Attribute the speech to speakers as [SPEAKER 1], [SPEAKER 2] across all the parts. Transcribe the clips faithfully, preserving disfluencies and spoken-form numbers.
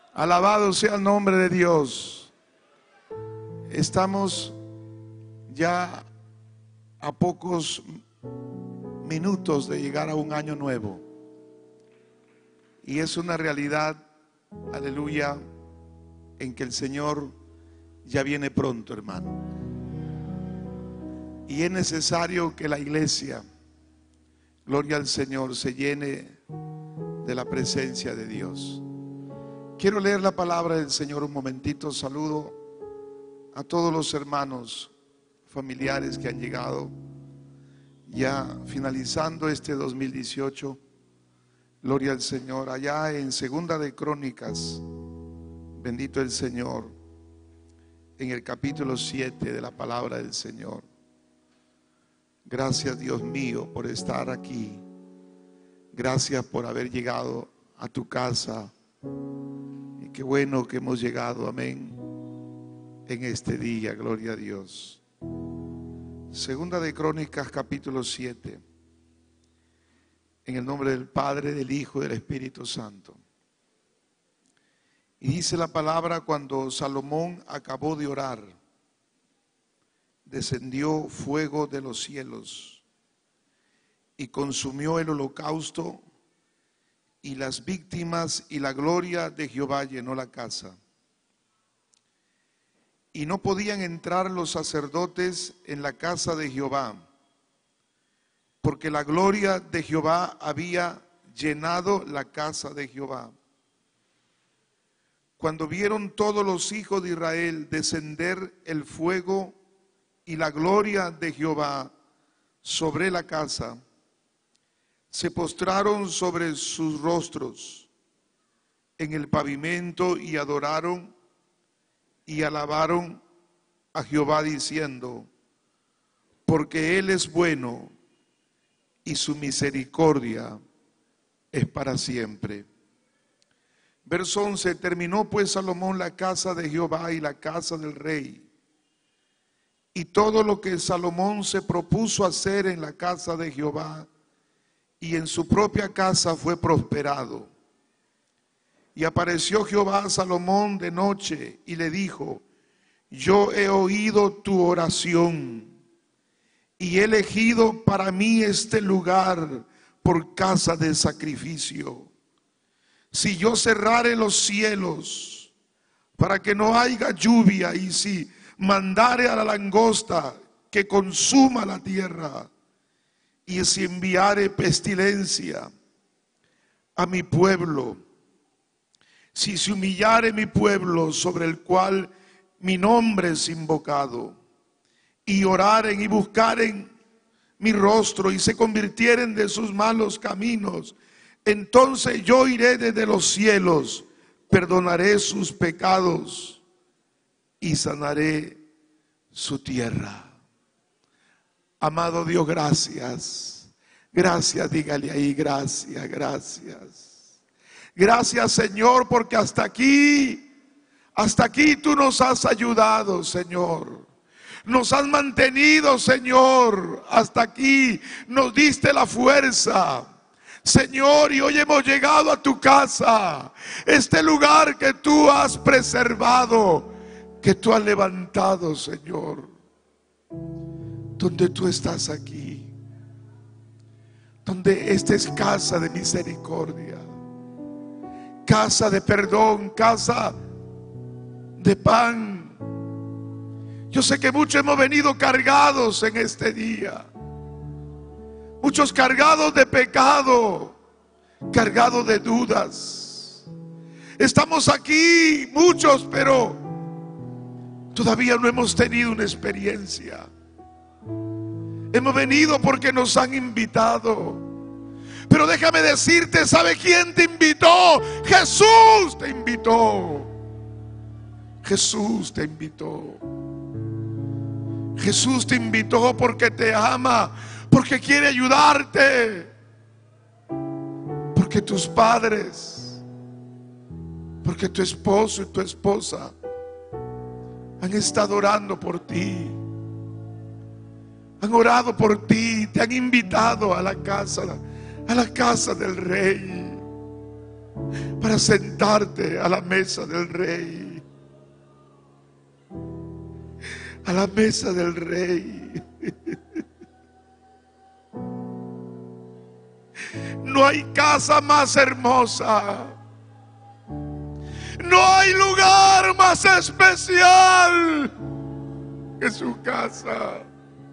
[SPEAKER 1] Alabado sea el nombre de Dios. Estamos ya a pocos minutos de llegar a un año nuevo. Y es una realidad, aleluya, en que el Señor ya viene pronto, hermano. Y es necesario que la iglesia, gloria al Señor, se llene de la presencia de Dios. Quiero leer la palabra del Señor un momentito. Saludo a todos los hermanos familiares que han llegado ya finalizando este dos mil dieciocho. Gloria al Señor. Allá en Segunda de Crónicas, bendito el Señor, en el capítulo siete de la palabra del Señor. Gracias, Dios mío, por estar aquí. Gracias por haber llegado a tu casa. Y qué bueno que hemos llegado, amén, en este día. Gloria a Dios. Segunda de Crónicas, capítulo siete. En el nombre del Padre, del Hijo y del Espíritu Santo. Y dice la palabra: cuando Salomón acabó de orar, descendió fuego de los cielos y consumió el holocausto y las víctimas, y la gloria de Jehová llenó la casa. Y no podían entrar los sacerdotes en la casa de Jehová, porque la gloria de Jehová había llenado la casa de Jehová. Cuando vieron todos los hijos de Israel descender el fuego y la gloria de Jehová sobre la casa, se postraron sobre sus rostros en el pavimento y adoraron y alabaron a Jehová diciendo: porque Él es bueno y su misericordia es para siempre. Verso once. Terminó pues Salomón la casa de Jehová y la casa del rey, y todo lo que Salomón se propuso hacer en la casa de Jehová y en su propia casa fue prosperado. Y apareció Jehová a Salomón de noche y le dijo: yo he oído tu oración y he elegido para mí este lugar por casa de sacrificio. Si yo cerrare los cielos para que no haya lluvia, y si mandare a la langosta que consuma la tierra, y si enviare pestilencia a mi pueblo, si se humillare mi pueblo sobre el cual mi nombre es invocado, y oraren y buscaren mi rostro y se convirtieren de sus malos caminos, entonces yo iré desde los cielos, perdonaré sus pecados y sanaré su tierra. Amado Dios, gracias. Gracias, dígale ahí, gracias, gracias. Gracias, Señor, porque hasta aquí, hasta aquí tú nos has ayudado, Señor. Nos has mantenido, Señor, hasta aquí. Nos diste la fuerza, Señor, y hoy hemos llegado a tu casa, este lugar que tú has preservado, que tú has levantado, Señor, donde tú estás aquí, donde esta es casa de misericordia, casa de perdón, casa de pan. Yo sé que muchos hemos venido cargados en este día, muchos cargados de pecado, cargados de dudas. Estamos aquí muchos, pero todavía no hemos tenido una experiencia. Hemos venido porque nos han invitado. Pero déjame decirte, ¿sabe quién te invitó? Jesús te invitó. Jesús te invitó. Jesús te invitó porque te ama, porque quiere ayudarte, porque tus padres, porque tu esposo y tu esposa han estado orando por ti, han orado por ti, te han invitado a la casa, a la casa del Rey, para sentarte a la mesa del Rey. A la mesa del Rey. No hay casa más hermosa. No hay lugar más especial que su casa.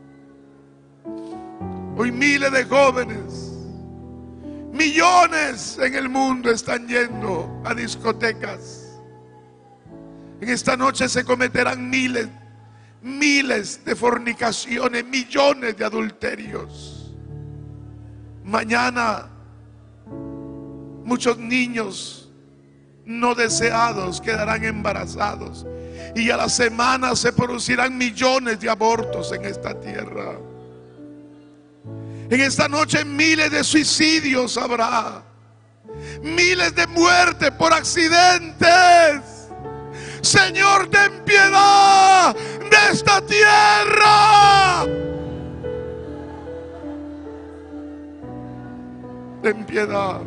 [SPEAKER 1] Hoy miles de jóvenes, millones en el mundo están yendo a discotecas. En esta noche se cometerán miles, miles de fornicaciones, millones de adulterios. Mañana muchos niños no deseados quedarán embarazados y a la semana se producirán millones de abortos en esta tierra. En esta noche miles de suicidios habrá, miles de muertes por accidentes. Señor, ten piedad de esta tierra. Ten piedad.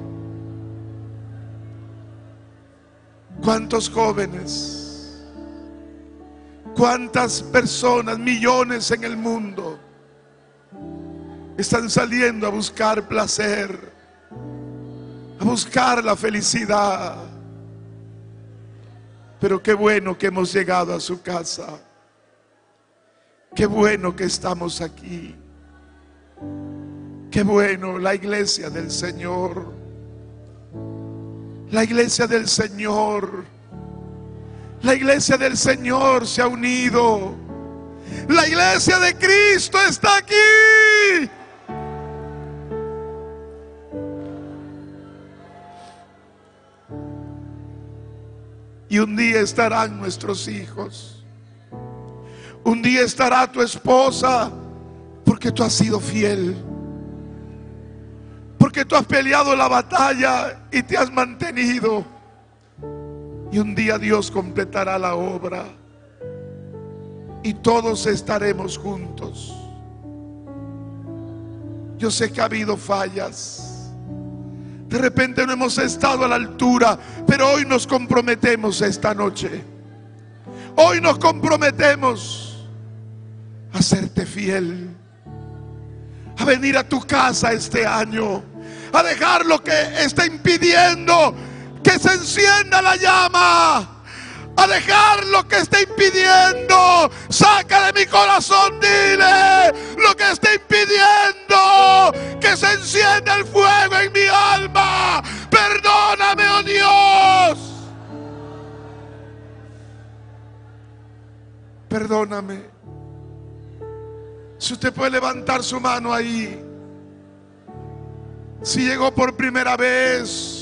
[SPEAKER 1] ¿Cuántos jóvenes? ¿Cuántas personas, millones en el mundo, están saliendo a buscar placer, a buscar la felicidad? Pero qué bueno que hemos llegado a su casa. Qué bueno que estamos aquí. Qué bueno la iglesia del Señor. La iglesia del Señor. La iglesia del Señor se ha unido. La iglesia de Cristo está aquí. Y un día estarán nuestros hijos. Un día estará tu esposa, porque tú has sido fiel. Porque tú has peleado la batalla y te has mantenido. Y un día Dios completará la obra. Y todos estaremos juntos. Yo sé que ha habido fallas. De repente no hemos estado a la altura, pero hoy nos comprometemos esta noche. Hoy nos comprometemos a serte fiel, a venir a tu casa este año, a dejar lo que está impidiendo que se encienda la llama, a dejar lo que está impidiendo. Saca de mi corazón, dile lo que está impidiendo que se encienda el fuego en mi alma. Perdóname, oh Dios. Perdóname. Si usted puede levantar su mano ahí. Si llegó por primera vez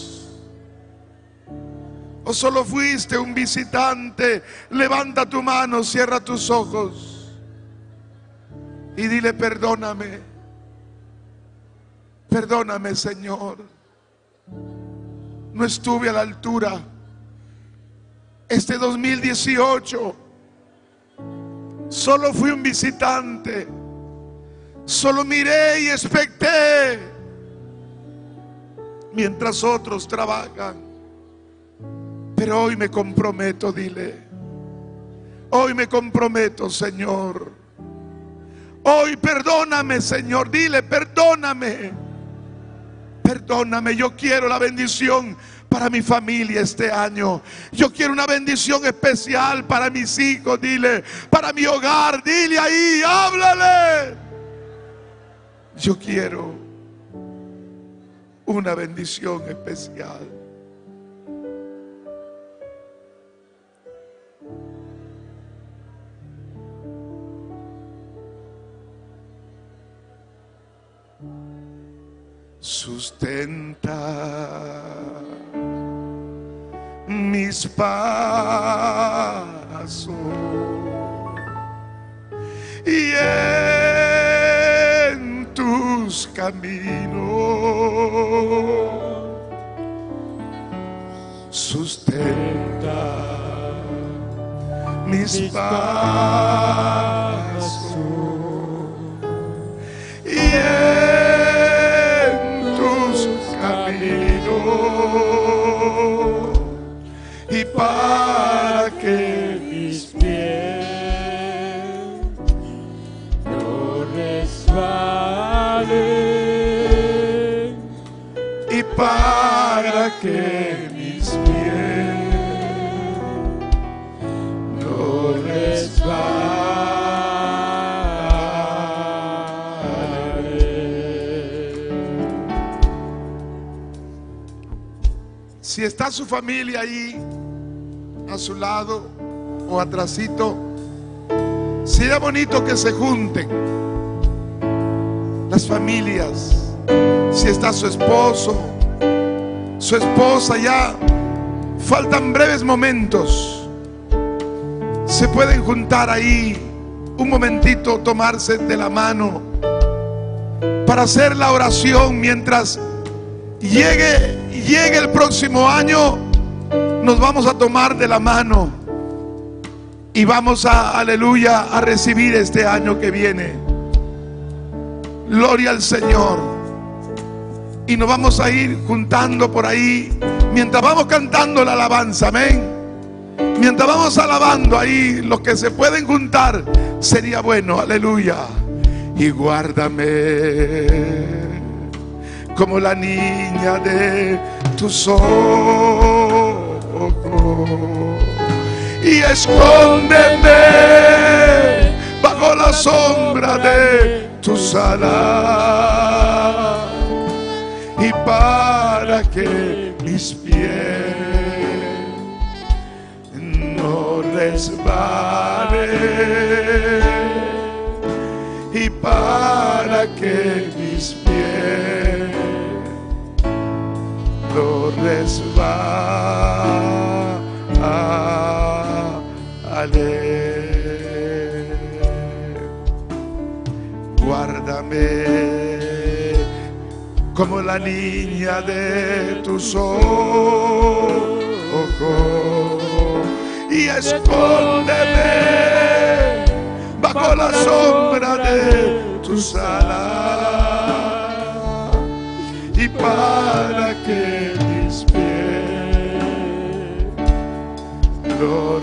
[SPEAKER 1] o solo fuiste un visitante, levanta tu mano, cierra tus ojos y dile: perdóname. Perdóname, Señor. No estuve a la altura. Este dos mil dieciocho solo fui un visitante. Solo miré y expecté mientras otros trabajan. Pero hoy me comprometo, dile. Hoy me comprometo, Señor. Hoy perdóname, Señor. Dile: perdóname. Perdóname. Yo quiero la bendición para mi familia este año. Yo quiero una bendición especial para mis hijos. Dile: para mi hogar. Dile ahí, háblale. Yo quiero una bendición especial. Sustenta mis pasos y en tus caminos sustenta mis pasos y en tus caminos y para que
[SPEAKER 2] mis pies no resbalen,
[SPEAKER 1] y para que mis pies no resbalen. Si está su familia ahí a su lado o atrasito, sería bonito que se junten las familias. Si está su esposo, su esposa, ya faltan breves momentos, se pueden juntar ahí un momentito, tomarse de la mano para hacer la oración. Mientras llegue, llegue el próximo año, nos vamos a tomar de la mano y vamos a, aleluya, a recibir este año que viene. Gloria al Señor. Y nos vamos a ir juntando por ahí mientras vamos cantando la alabanza, amén. Mientras vamos alabando ahí, los que se pueden juntar, sería bueno, aleluya. Y guárdame como la niña de tus ojos, y escóndeme bajo la sombra de tus alas, y para que mis pies no resbalen, y para que mis pies no resbalen. Guárdame como la niña de tus ojos, y escóndeme bajo la sombra de tus alas, y para que mis pies no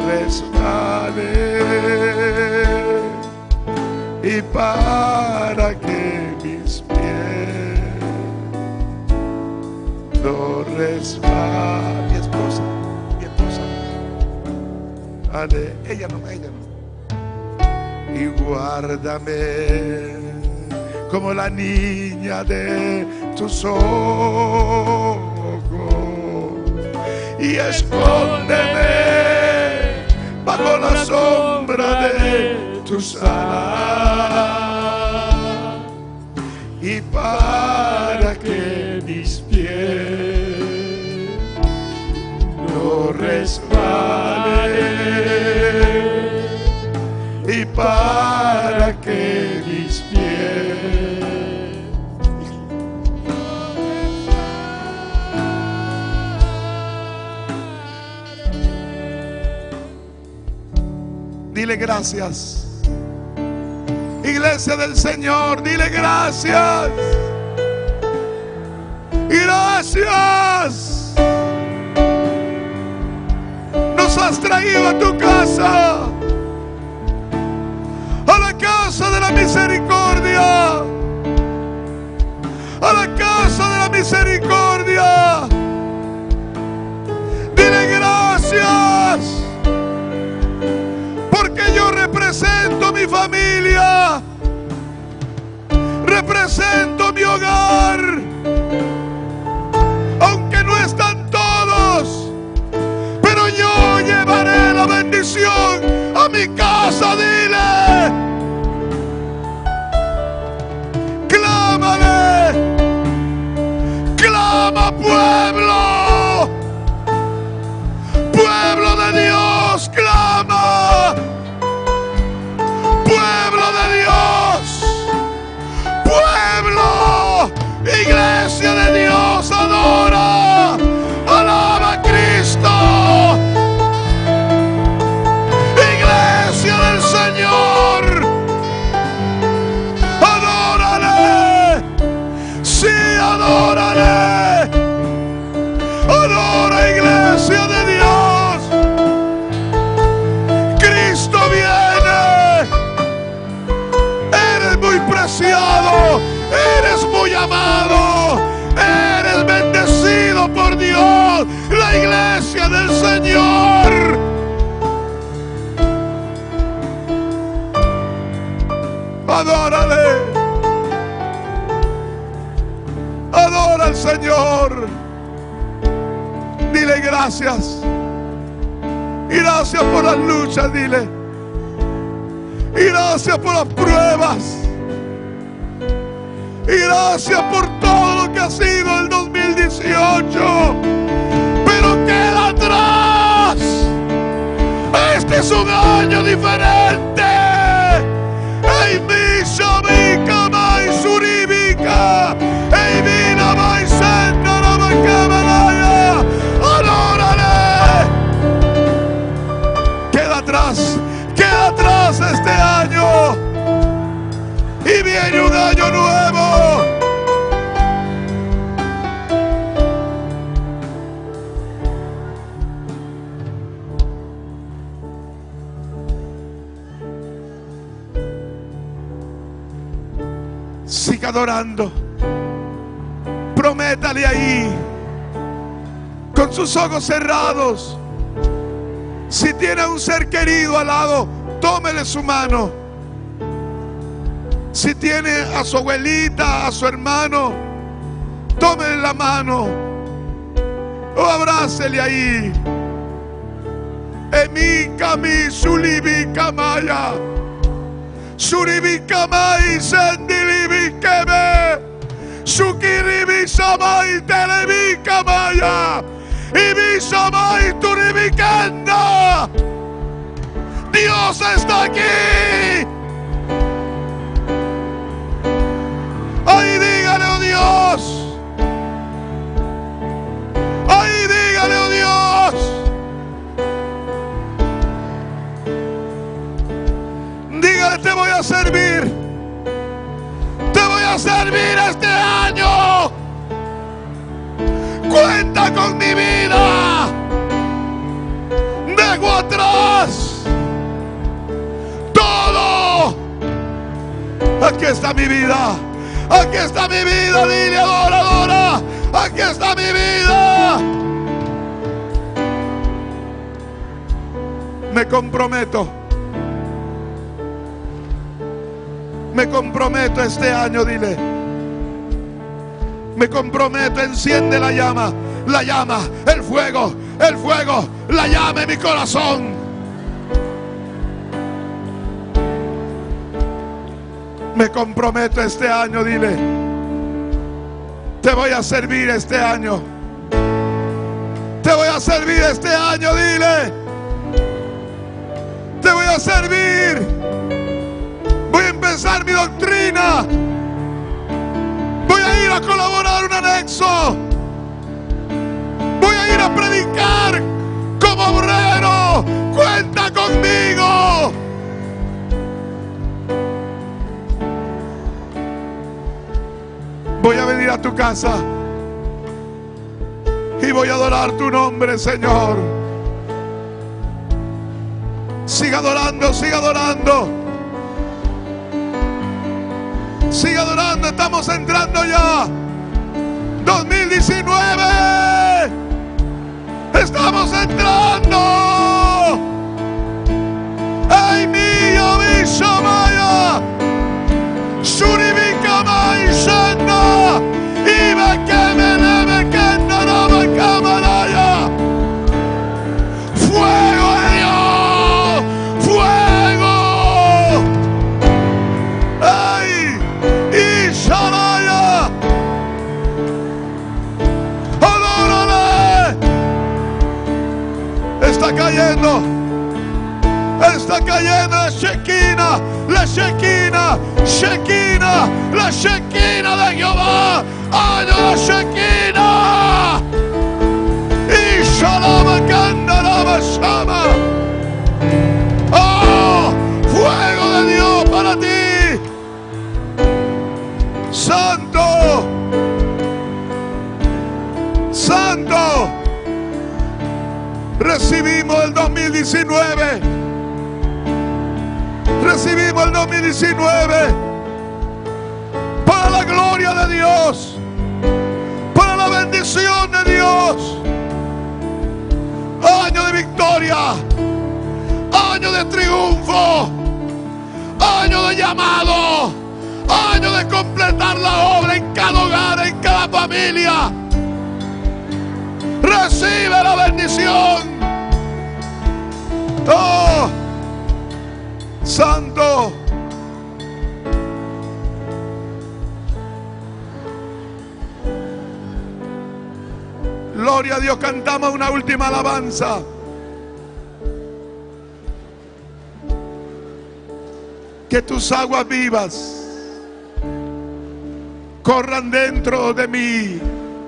[SPEAKER 1] resbalen, y para que mis pies no resbalen. Mi esposa, mi esposa, vale, ella no, ella no. Y guárdame como la niña de tus ojos, y escóndeme bajo la sombra de tus alas, y para que mis pies no resbalen, y para que mis pies dile gracias. Iglesia del Señor, dile gracias. Gracias. Nos has traído a tu casa, a la casa de la misericordia, a la casa de la misericordia. Dile gracias, porque yo represento mi familia, represento mi hogar, aunque no están todos, pero yo llevaré la bendición a mi casa. Dile, clámale, clama pueblo, pueblo de Dios, clama, pueblo de Dios, pueblo, iglesia de Dios, adora, alaba a Cristo, iglesia del Señor, iglesia del Señor. Adórale. Adora al Señor. Dile gracias. Y gracias por las luchas, dile. Y gracias por las pruebas. Y gracias por todo lo que ha sido el dos mil dieciocho. Pero queda atrás. Este es un año diferente. Ey, Misha, Mika, Mai, Suribika. Ey, Mina, Mai, Senda, Rama, Kamalaya. Adórale. Queda atrás. Queda atrás este año. Y viene un año nuevo. Siga adorando. Prométale ahí, con sus ojos cerrados. Si tiene a un ser querido al lado, tómele su mano. Si tiene a su abuelita, a su hermano, tómele la mano o abrácele ahí. Emi kami sulibi kamaya, suribi kamai sendilibi kebe, sukiribi samai telebi kamaya, ibi samai turibi kenda. Dios está aquí. Ay, dígale, oh Dios. Ay, dígale, oh Dios. Dígale, te voy a servir. Te voy a servir este año. Cuenta con mi vida. Dejo atrás todo. Aquí está mi vida. Aquí está mi vida, dile, adora, adora. Aquí está mi vida. Me comprometo. Me comprometo este año, dile. Me comprometo, enciende la llama. La llama, el fuego, el fuego, la llama en mi corazón. Me comprometo este año, dile. Te voy a servir este año. Te voy a servir este año, dile. Te voy a servir. Voy a empezar mi doctrina. Voy a ir a colaborar un anexo. Voy a ir a predicar como obrero. Cuenta conmigo. Voy a venir a tu casa y voy a adorar tu nombre, Señor. Siga adorando, siga adorando. Siga adorando, estamos entrando ya. dos mil diecinueve. Estamos entrando. Ay, mío, mi Shamaya. Suribika mai shana. Iba kemene me kenda me kamaraya. Fuego de Dios. Fuego. Ay, Isharaya. Adórale. Está cayendo. Está cayendo la Shekinah, la Shekinah, Shekinah, la Shekinah de Jehová. ¡Ay, la Shekinah! Y Shalama Kandarama Shama. ¡Oh! ¡Fuego de Dios para ti! ¡Santo! ¡Santo! Recibimos el dos mil diecinueve. Recibimos el dos mil diecinueve para la gloria de Dios, para la bendición de Dios. victoria, año de triunfo, año de llamado, año de completar la obra en cada hogar, en cada familia. Recibe la bendición. Oh, Santo. Gloria a Dios. Cantamos una última alabanza. Que tus aguas vivas corran dentro de mí.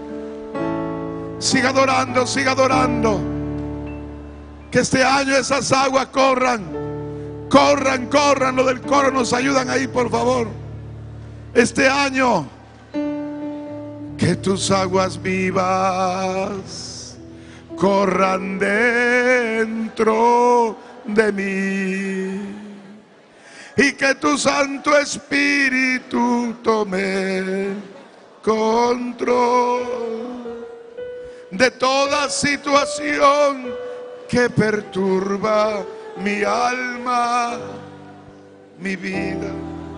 [SPEAKER 1] Siga adorando, siga adorando. Que este año esas aguas corran, corran, corran. Lo del coro nos ayudan ahí, por favor. Este año, que tus aguas vivas corran dentro de mí. Y que tu Santo Espíritu tome control de toda situación que perturba mi alma, mi vida.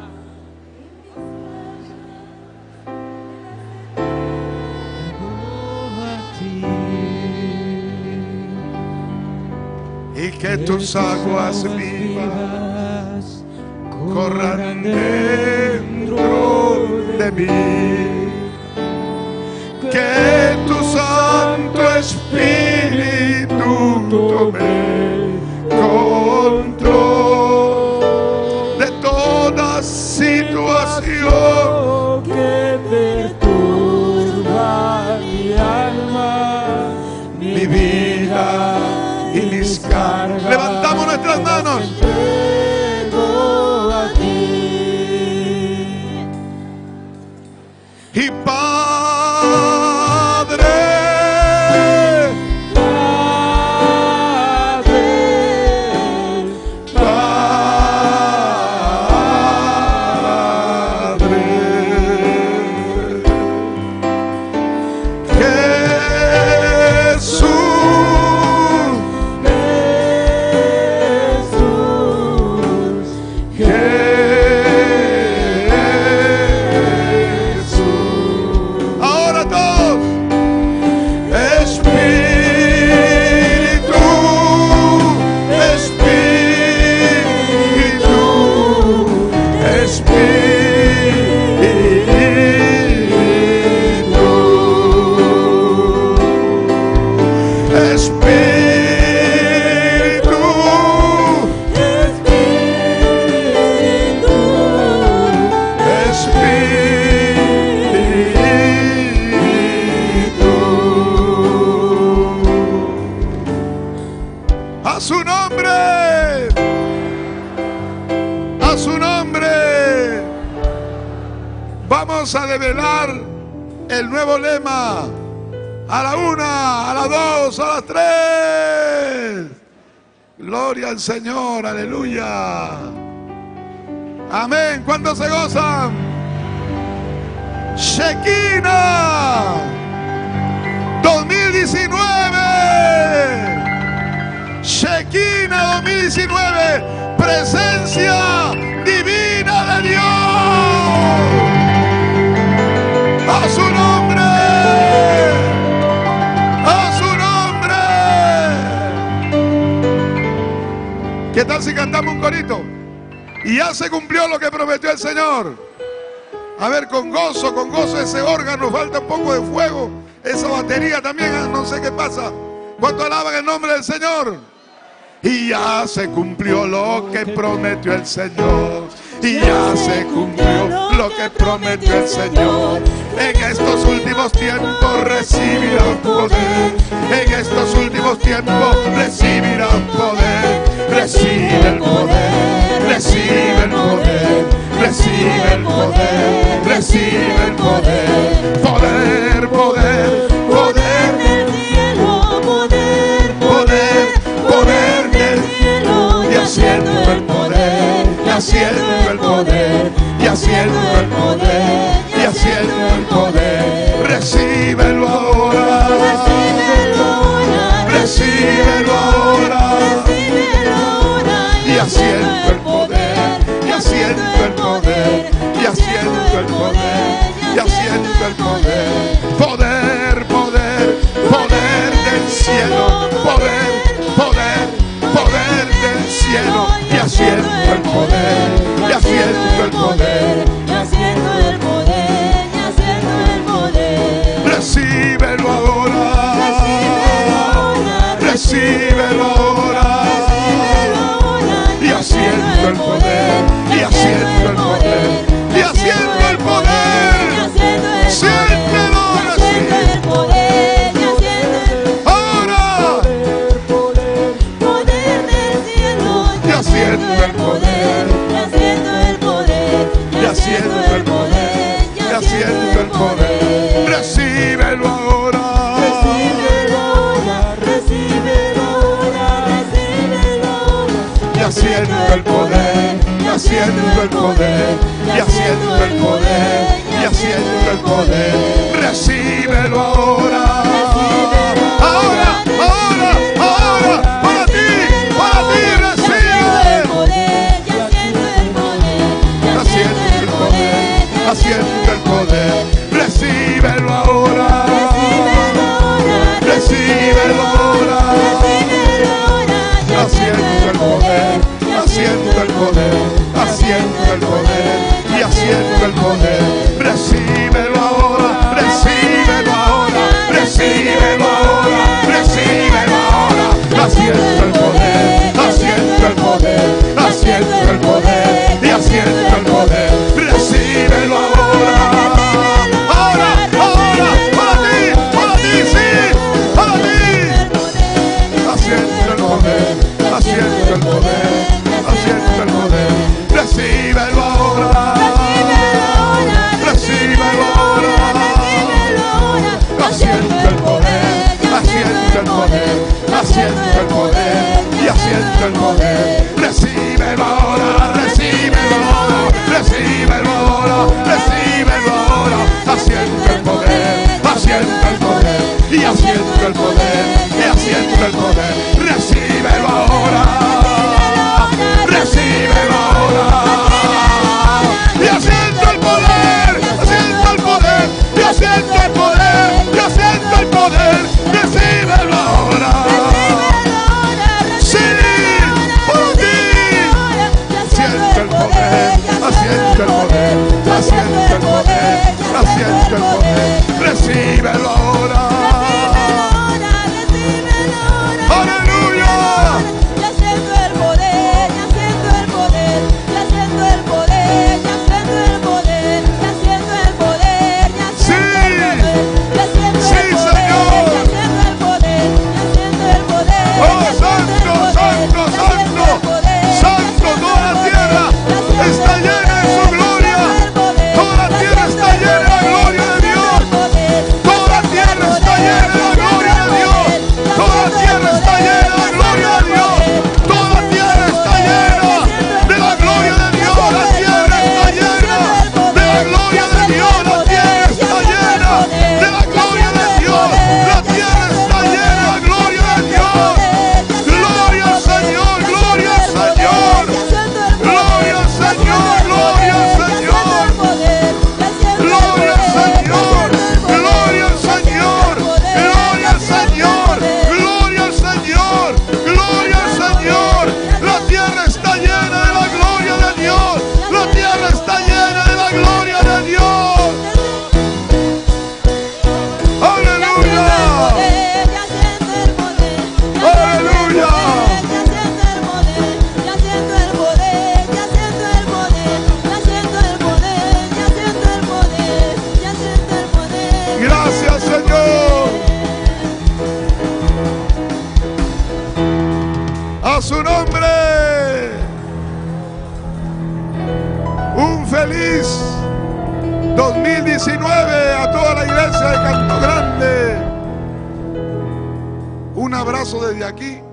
[SPEAKER 1] Y que tus aguas vivas corran dentro de mí. Que tu Santo Espíritu tome control de toda situación
[SPEAKER 2] que perturba mi alma,
[SPEAKER 1] mi vida y mis cargas. Levantamos nuestras manos.
[SPEAKER 2] Entrego a ti.
[SPEAKER 1] Y Padre, a su nombre, a su nombre, vamos a develar el nuevo lema. A la una, a las dos, a las tres. Gloria al Señor, aleluya. Amén. ¿Cuántos se gozan? Shekinah dos mil diecinueve. Shekinah dos mil diecinueve. Presencia divina de Dios. A su nombre. A su nombre. ¿Qué tal si cantamos un corito? Y ya se cumplió lo que prometió el Señor. A ver, con gozo, con gozo ese órgano, falta un poco de fuego. Esa batería también, no sé qué pasa. ¿Cuánto alaban el nombre del Señor? Y ya se cumplió lo que prometió el Señor. Y ya se cumplió lo que prometió el Señor. En estos últimos tiempos recibirán poder. En estos últimos tiempos recibirán poder. Recibe el poder, recibe el poder, recibe el poder, recibe el poder. Poder, poder, poder
[SPEAKER 2] del cielo, poder,
[SPEAKER 1] poder, poder del
[SPEAKER 2] cielo,
[SPEAKER 1] y haciendo el poder, y haciendo el poder, y haciendo el poder, y haciendo el poder. Recíbelo ahora,
[SPEAKER 2] recíbelo ahora,
[SPEAKER 1] recíbelo ahora. siento el poder, ya siento el poder. Poder, poder, poder del cielo, poder, poder, poder del cielo. Ya siento el poder, ya siento el poder.
[SPEAKER 2] Ya siento el poder, ya siento el poder.
[SPEAKER 1] Recíbelo ahora, recíbelo ahora. Ya siento el poder, ya siento el poder, ya siento el poder. Siéntelo ahora, sí. Ahora.
[SPEAKER 2] Poder del cielo.
[SPEAKER 1] Ya siento el poder,
[SPEAKER 2] Ya siento el poder.
[SPEAKER 1] ya siento el poder, ya siento el poder. Recíbelo ahora.
[SPEAKER 2] Recíbelo ahora, recíbelo ahora, recíbelo ahora.
[SPEAKER 1] Ya siento el poder, ya siento el poder, ya siento el poder, ya siento el poder. Recíbelo ahora. Ahora, ahora, ahora, para ti, para ti, recibe. Ya siento el poder, ya siento el poder. Recíbelo ahora. Recíbelo ahora. Ya siento el poder, ya siento el poder, ya siento el poder, ya siento el poder. Recíbelo ahora, recíbelo ahora, recíbelo ahora, recíbelo ahora. Ya siento el poder, ya siento el poder, ya siento el poder, ya siento el poder. Recíbelo ahora. Ahora, ahora, para ti, para ti, sí, para ti. Haciendo el poder, haciendo el poder, haciendo el poder. Recíbelo ahora, recíbelo ahora. Haciendo el poder, haciendo el poder, haciendo el poder y haciendo el poder. Recíbelo ahora, recíbelo ahora, recíbelo ahora, recíbelo ahora. Haciendo el poder, haciendo el poder y haciendo el poder y haciendo el poder. Recíbelo ahora, recíbelo ahora. Y haciendo el poder, haciendo el poder, y haciendo el poder, y haciendo el poder. Recíbelo ahora. Sí, por ti. Haciendo el poder, haciendo el poder, haciendo el poder, haciendo el poder. Recíbelo ahora. Aleluya.
[SPEAKER 2] Ya siento el poder, ya siento el poder, ya siento el poder, ya siento el poder, ya siento el poder, ya siento el poder, ya siento
[SPEAKER 1] Sí,
[SPEAKER 2] el poder,
[SPEAKER 1] Señor.
[SPEAKER 2] ya siento el poder, ya siento el poder.
[SPEAKER 1] Oh, santo, santo, santo, santo, toda la tierra está llena de su gloria. Toda la tierra está llena de la gloria de Dios. Toda la tierra está llena de la gloria de Dios. Toda la tierra está llena de la gloria de Dios. Toda la tierra está llena de la gloria de Dios. La tierra está llena de la gloria de Dios. La tierra está llena de la gloria de Dios. La tierra está llena de la gloria de Dios. Gloria al Señor, gloria al Señor. Gloria al Señor, gloria al Señor. Gloria al Señor, gloria al Señor, gloria al Señor, gloria al Señor, gloria al Señor. La tierra está llena de la gloria de Dios. La tierra está llena de la gloria de Dios. Aleluya. Aleluya. Gracias, Señor. A su nombre. Un feliz dos mil diecinueve a toda la iglesia de Canto Grande. Un abrazo desde aquí.